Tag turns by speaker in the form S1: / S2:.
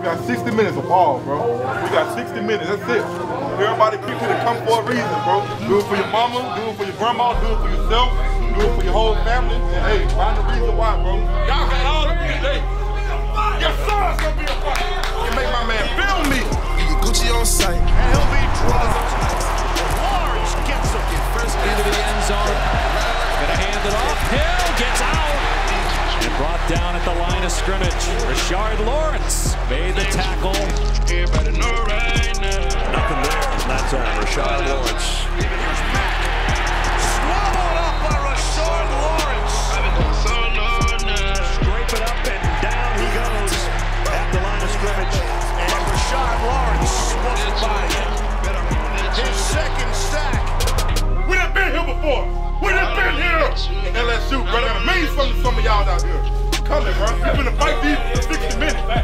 S1: We got 60 minutes of ball, bro. We got 60 minutes, that's it. Everybody pick you to come for a reason, bro. Do it for your mama, do it for your grandma, do it for yourself, do it for your whole family. And hey, find the reason why, bro. Y'all got all of these days. Your son's gonna be a fight. You make my man feel me.
S2: Gucci on sight.
S3: And he'll be dropped. Lawrence gets him.
S4: First into the end zone. Gonna hand it off. Hill gets out. And brought down at the line of scrimmage. Rashard Lawrence made the tackle.
S5: Everybody know right now.
S6: Nothing there. That's on Rashard Lawrence.
S3: Here's Mack. Swallowed up by Rashard Lawrence.
S6: Scrape it up and down he goes at the line of scrimmage.
S3: And Rashard Lawrence looks by him. His second sack.
S1: We done been here before. We done been here. LSU, bro. That means something to some of y'all out here. Coming, bro. We're gonna fight these for 60 minutes.